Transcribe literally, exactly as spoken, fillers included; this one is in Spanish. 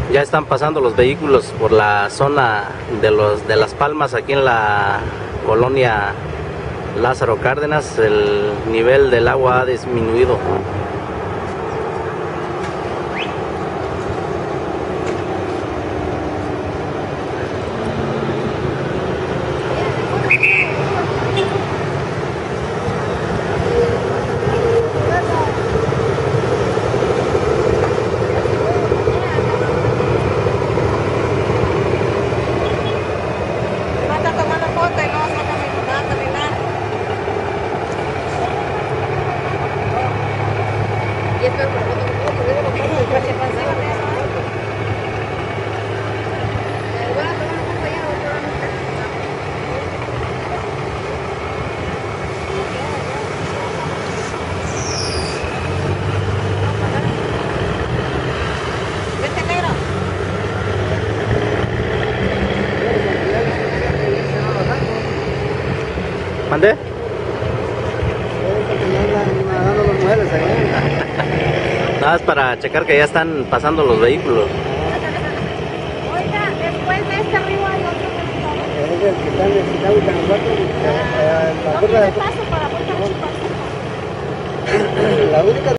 Ya están pasando los vehículos por la zona de los de Las Palmas, aquí en la colonia Lázaro Cárdenas. El nivel del agua ha disminuido. ¿Mande? Nada más para checar que ya están pasando los vehículos. Oiga, después de este río hay otro. Es el que está necesitado y tan rápido. ¿Dónde le paso para poder? La única